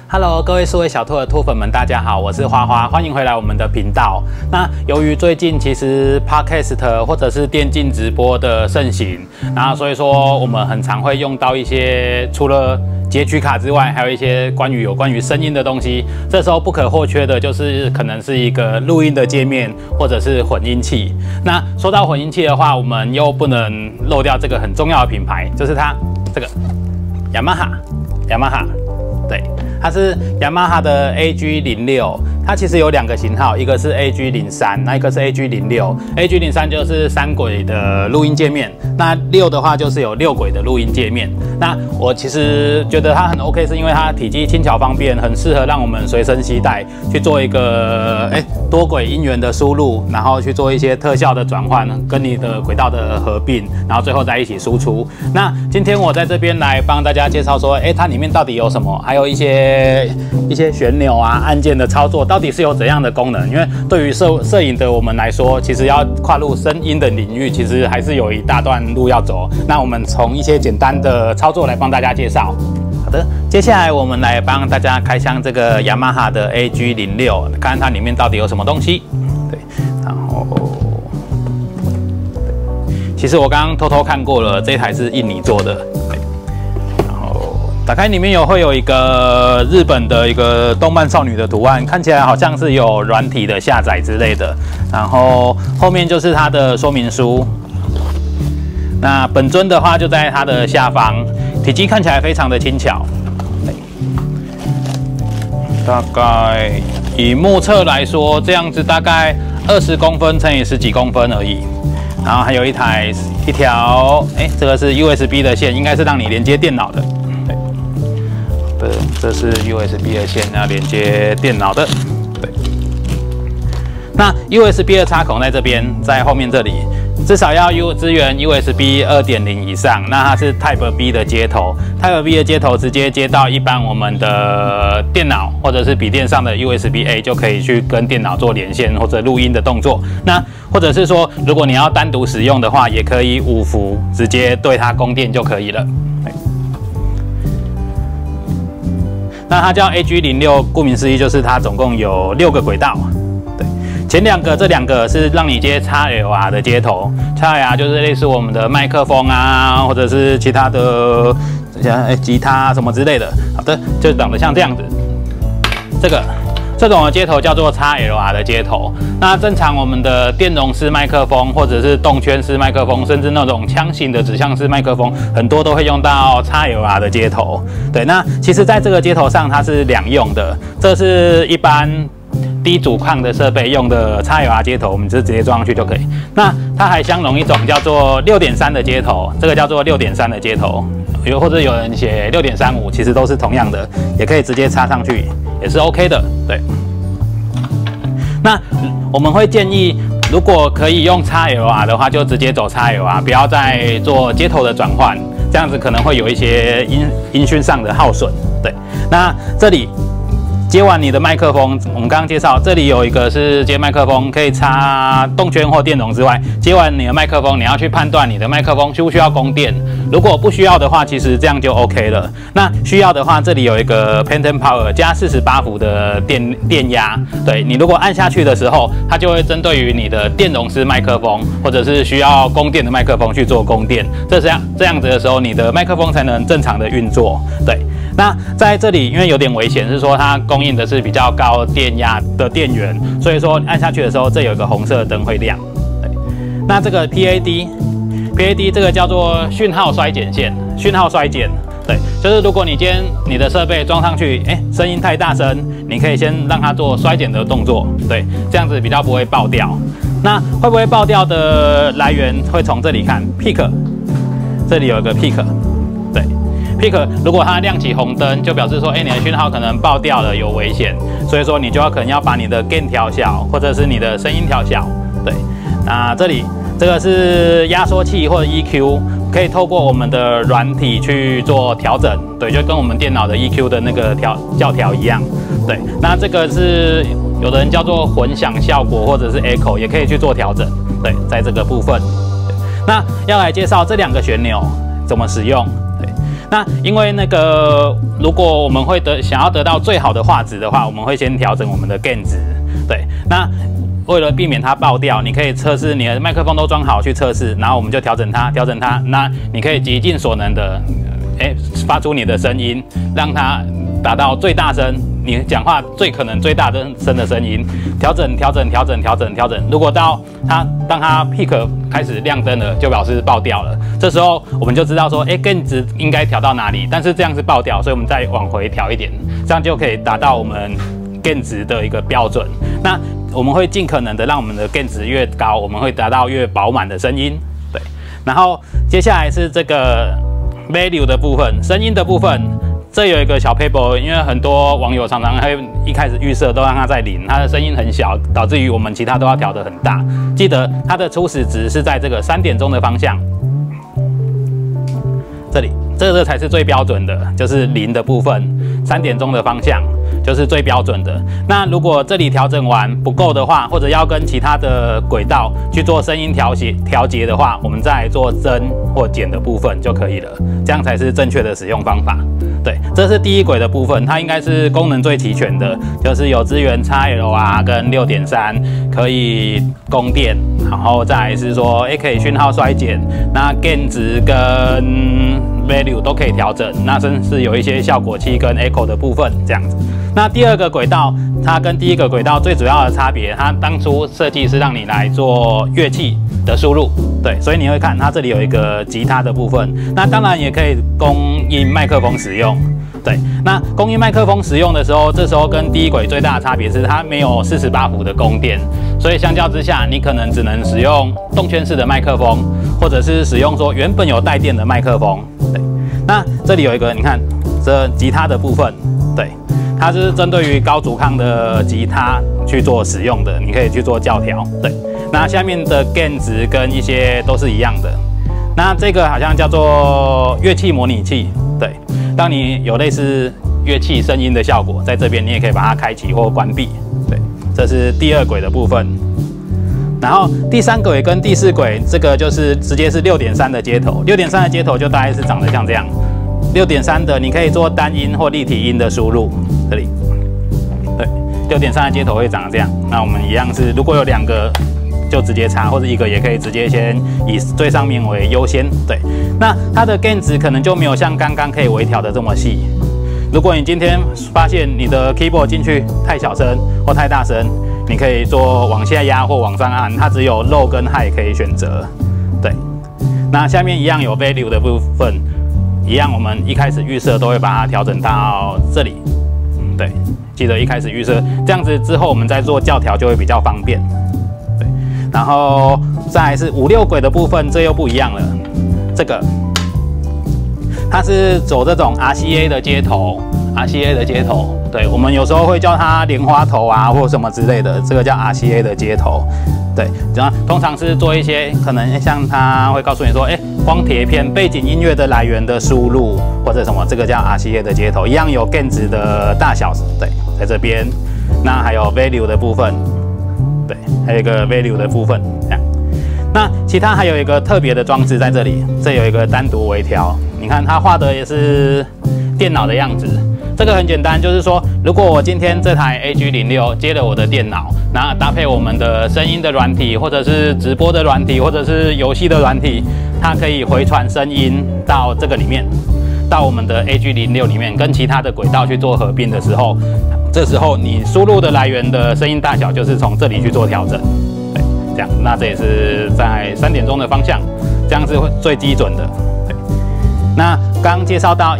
Hello， 各位数位小兔的兔粉们，大家好，我是花花，欢迎回来我们的频道。那由于最近其实 Podcast 或者是电竞直播的盛行，然后所以说我们很常会用到一些除了截取卡之外，还有一些有关于声音的东西。这时候不可或缺的就是可能是一个录音的界面，或者是混音器。那说到混音器的话，我们又不能漏掉这个很重要的品牌，就是它这个雅马哈，对。它是雅马哈的 AG06， 它其实有2个型号，一个是 AG03， 那一个是 AG06。AG03 就是3轨的录音界面，那6的话就是有6轨的录音界面。那我其实觉得它很 OK， 是因为它体积轻巧方便，很适合让我们随身携带去做一个多轨音源的输入，然后去做一些特效的转换，跟你的轨道的合并，然后最后再一起输出。那今天我在这边来帮大家介绍说，它里面到底有什么，还有一些旋钮啊、按键的操作到底是有怎样的功能？因为对于摄影的我们来说，其实要跨入声音的领域，其实还是有一大段路要走。那我们从一些简单的操作来帮大家介绍。好的，接下来我们来帮大家开箱这个雅马哈的 AG06， 看看它里面到底有什么东西。对，然后其实我刚刚偷偷看过了，这台是印尼做的。打开里面会有一个日本的一个动漫少女的图案，看起来好像是有软体的下载之类的。然后后面就是它的说明书。那本尊的话就在它的下方，体积看起来非常的轻巧。大概以目测来说，这样子大概20公分乘以10几公分而已。然后还有一条，这个是 USB 的线，应该是让你连接电脑的。这是 USB 的线，要连接电脑的。对，那 USB 的插孔在这边，在后面这里，至少要支援 USB 2.0 以上。那它是 Type B 的接头 ，Type B 的接头直接接到一般我们的电脑或者是笔电上的 USB A， 就可以去跟电脑做连线或者录音的动作。那或者是说，如果你要单独使用的话，也可以5伏直接对它供电就可以了。那它叫 AG06， 顾名思义就是它总共有6个轨道。对，前这2个是让你接 XLR 的接头 ，XLR 就是类似我们的麦克风啊，或者是其他的像吉他什么之类的。好的，就长得像这样子。这种的接头叫做 XLR 的接头。那正常我们的电容式麦克风或者是动圈式麦克风，甚至那种枪型的指向式麦克风，很多都会用到 XLR 的接头。对，那其实在这个接头上它是2用的，这是一般低阻抗的设备用的 XLR 接头，我们就直接装上去就可以。那它还相容一种叫做 6.3 的接头，这个叫做 6.3 的接头。或者有人写 6.35， 其实都是同样的，也可以直接插上去，也是 OK 的。对。那我们会建议，如果可以用 XLR 的话，就直接走 XLR， 不要再做接头的转换，这样子可能会有一些音讯上的耗损。对。那这里接完你的麦克风，我们刚刚介绍，这里有一个是接麦克风，可以插动圈或电容之外，接完你的麦克风，你要去判断你的麦克风需不需要供电。如果不需要的话，其实这样就 OK 了。那需要的话，这里有一个 Phantom Power 加48伏的电压。对，你如果按下去的时候，它就会针对于你的电容式麦克风或者是需要供电的麦克风去做供电。这样子的时候，你的麦克风才能正常的运作。对。那在这里，因为有点危险，是说它供应的是比较高电压的电源，所以说按下去的时候，这有一个红色的灯会亮。对，那这个 PAD 这个叫做讯号衰减线，讯号衰减。对，就是如果你今天你的设备装上去，声音太大声，你可以先让它做衰减的动作，对，这样子比较不会爆掉。那会不会爆掉的来源会从这里看 ，peak， 这里有一个 peak， 对。Peak 如果它亮起红灯，就表示说，你的讯号可能爆掉了，有危险，所以说你就可能要把你的 gain 调小，或者是你的声音调小。对，那这个是压缩器或者 EQ， 可以透过我们的软体去做调整。对，就跟我们电脑的 EQ 的那个校调一样。对，那这个是有的人叫做混响效果或者是 echo， 也可以去做调整。对，在这个部分。对，那要来介绍这2个旋钮怎么使用。对。 那因为那个，如果我们会想要得到最好的画质的话，我们会先调整我们的 gain 值。对，那为了避免它爆掉，你可以测试你的麦克风都装好去测试，然后我们就调整它。那你可以极尽所能的，发出你的声音，让它达到最大声。你讲话可能最大声的声音，调整。如果当它 peak 开始亮灯了，就表示爆掉了。这时候我们就知道说，gain 值应该调到哪里，但是这样是爆掉，所以我们再往回调一点，这样就可以达到我们 gain 值的一个标准。那我们会尽可能的让我们的 gain 值越高，我们会达到越饱满的声音。对，然后接下来是这个 value 的部分，声音的部分。这有一个小 paper， 因为很多网友常常会一开始预设都让它在0，它的声音很小，导致于我们其他都要调得很大。记得它的初始值是在这个3点钟的方向，这里，这个才是最标准的，就是0的部分，3点钟的方向就是最标准的。那如果这里调整完不够的话，或者要跟其他的轨道去做声音调节的话，我们再来做增或减的部分就可以了，这样才是正确的使用方法。对，这是第一轨的部分，它应该是功能最齐全的，就是有支援 XLR 跟 6.3， 可以供电，然后再来是说，可以讯号衰减，那 gain 值跟 value 都可以调整，那甚至有一些效果器跟 echo 的部分这样子。那第二个轨道，它跟第一个轨道最主要的差别，它当初设计是让你来做乐器的输入，对，所以你会看它这里有一个吉他的部分，那当然也可以供应麦克风使用。对，那供应麦克风使用的时候，这时候跟第一轨最大的差别是它没有48伏的供电，所以相较之下，你可能只能使用动圈式的麦克风，或者是使用说原本有带电的麦克风。对，那这里有一个，你看这吉他的部分，对，它是针对于高阻抗的吉他去做使用的，你可以去做校调。对，那下面的 gain 值跟一些都是一样的。那这个好像叫做乐器模拟器，对。当你有类似乐器声音的效果，在这边你也可以把它开启或关闭。对，这是第二轨的部分。然后第3轨跟第4轨，这个就是直接是 6.3 的接头。6.3 的接头就大概是长得像这样。6.3 的你可以做单音或立体音的输入，这里。对，6.3 的接头会长得这样。那我们一样是，如果有2个。就直接插，或者1个也可以直接先以最上面为优先。对，那它的 gain 值可能就没有像刚刚可以微调的这么细。如果你今天发现你的 keyboard 进去太小声或太大声，你可以做往下压或往上按，它只有 low 跟 high 可以选择。对，那下面一样有 value 的部分，一样我们一开始预设都会把它调整到这里。对，记得一开始预设，这样子之后我们再做校调就会比较方便。然后再来是5、6轨的部分，这又不一样了。这个它是走这种 RCA 的接头 ，RCA 的接头，对，我们有时候会叫它莲花头啊，或什么之类的，这个叫 RCA 的接头。对，然后通常是做一些可能像它会告诉你说，光碟片背景音乐的来源的输入或者什么，这个叫 RCA 的接头，一样有 gain 值的大小，对，在这边。那还有 value 的部分。对，还有一个 value 的部分，这样。那其他还有一个特别的装置在这里，这有一个单独微调。你看它画的也是电脑的样子。这个很简单，就是说，如果我今天这台 AG06 接了我的电脑，然后搭配我们的声音的软体，或者是直播的软体，或者是游戏的软体，它可以回传声音到这个里面，到我们的 AG06 里面，跟其他的轨道去做合并的时候。这时候你输入的来源的声音大小就是从这里去做调整，对，这样，那这也是在3点钟的方向，这样是最基准的。对，那刚介绍到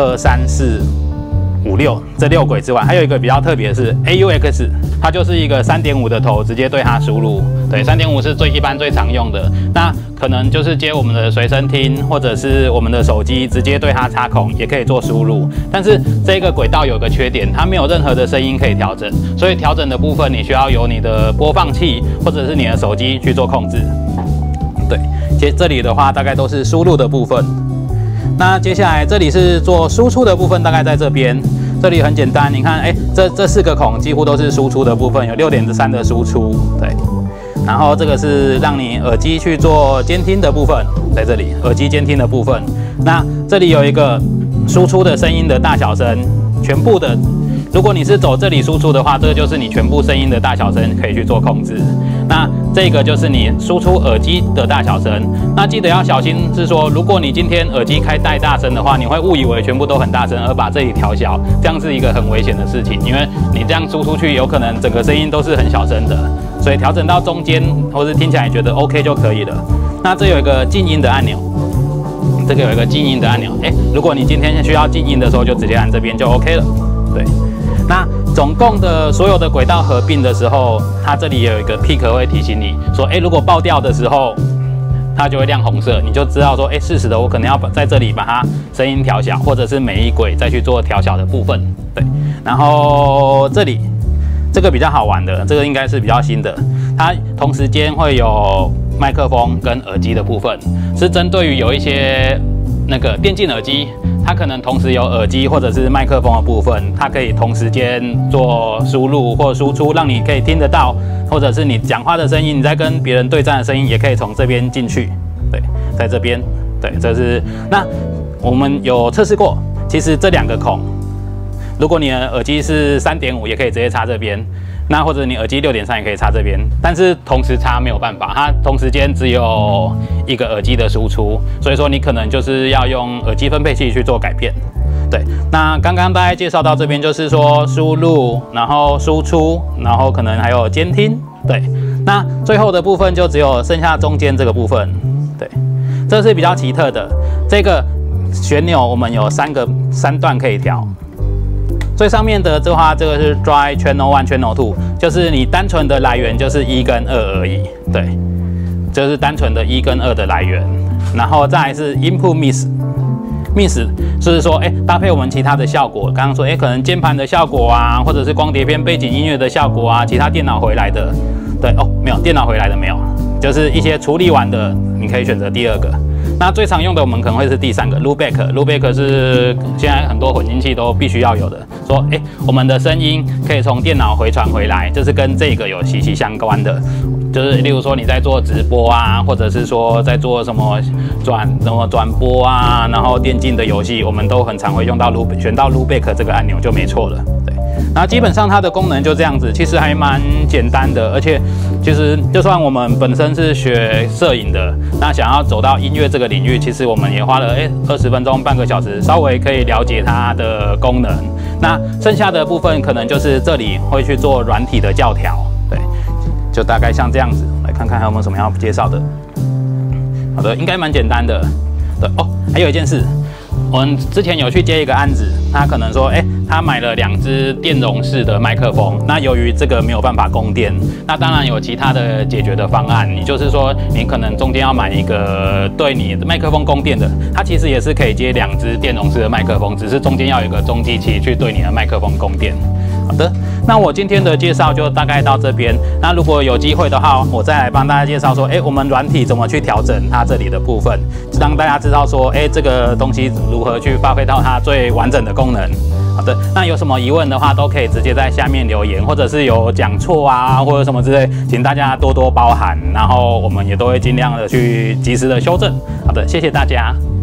1、2、3、4、5、6这6轨之外，还有一个比较特别的是 AUX， 它就是一个3.5的头，直接对它输入。对，3.5是一般最常用的。那可能就是接我们的随身听，或者是我们的手机，直接对它插孔也可以做输入。但是这个轨道有个缺点，它没有任何的声音可以调整，所以调整的部分你需要由你的播放器或者是你的手机去做控制。对，这里的话大概都是输入的部分。那接下来这里是做输出的部分，大概在这边。这里很简单，你看，这4个孔几乎都是输出的部分，有6.3的输出，对。然后这个是让你耳机去做监听的部分，在这里耳机监听的部分。那这里有一个输出的声音的大小声，全部的。如果你是走这里输出的话，这个就是你全部声音的大小声可以去做控制。那这个就是你输出耳机的大小声。那记得要小心，是说如果你今天耳机开太大声的话，你会误以为全部都很大声，而把这里调小，这样是一个很危险的事情，因为你这样输出去，有可能整个声音都是很小声的。所以调整到中间，或是听起来觉得 OK 就可以了。那这有一个静音的按钮，这个有一个静音的按钮。如果你今天需要静音的时候，就直接按这边就 OK 了。对。那总共的所有的轨道合并的时候，它这里也有一个 peak 会提醒你说，如果爆掉的时候，它就会亮红色，你就知道说，适时的我可能要在这里把它声音调小，或者是每一轨再去做调小的部分。对，然后这里这个比较好玩的，这个应该是比较新的，它同时间会有麦克风跟耳机的部分，是针对于有一些那个电竞耳机。它可能同时有耳机或者是麦克风的部分，它可以同时间做输入或输出，让你可以听得到，或者是你讲话的声音，你在跟别人对战的声音，也可以从这边进去。对，在这边，对，这是那我们有测试过，其实这2个孔，如果你的耳机是3.5，也可以直接插这边。那或者你耳机6.3也可以插这边，但是同时插没有办法，它同时间只有一个耳机的输出，所以说你可能就是要用耳机分配器去做改变。对，那刚刚大概介绍到这边，就是说输入，然后输出，然后可能还有监听。对，那最后的部分就只有剩下中间这个部分。对，这是比较奇特的，这个旋钮我们有3段可以调。最上面的这话，这个是 Dry Channel 1 Channel 2，就是你单纯的来源就是1跟2而已，对，就是单纯的1跟2的来源，然后再来是 Input Mix，就是说，搭配我们其他的效果，刚刚说，可能键盘的效果啊，或者是光碟片背景音乐的效果啊，其他电脑回来的，对，没有，电脑回来的没有，就是一些处理完的，你可以选择第2个。那最常用的我们可能会是第3个 Loopback 是现在很多混音器都必须要有的。说，我们的声音可以从电脑回传回来，这是跟这个有息息相关的。就是例如说你在做直播啊，或者是说在做什么转播啊，然后电竞的游戏，我们都很常会用到选到 Loopback 这个按钮就没错了。对，那基本上它的功能就这样子，其实还蛮简单的，而且其实就算我们本身是学摄影的，那想要走到音乐这个领域，其实我们也花了20分钟半个小时，稍微可以了解它的功能。那剩下的部分可能就是这里会去做软体的校调，对，就大概像这样子。来看看还有没有什么要介绍的。好的，应该蛮简单的。对还有一件事，我们之前有去接一个案子，他可能说，他买了2支电容式的麦克风，那由于这个没有办法供电，那当然有其他的解决的方案。你就是说，你可能中间要买一个对你的麦克风供电的，它其实也是可以接2支电容式的麦克风，只是中间要有一个中继器去对你的麦克风供电。好的，那我今天的介绍就大概到这边。那如果有机会的话，我再来帮大家介绍说，我们软体怎么去调整它这里的部分，让大家知道说，这个东西如何去发挥到它最完整的功能。好的，那有什么疑问的话，都可以直接在下面留言，或者是有讲错啊，或者什么之类，请大家多多包涵，然后我们也都会尽量的去及时的修正。好的，谢谢大家。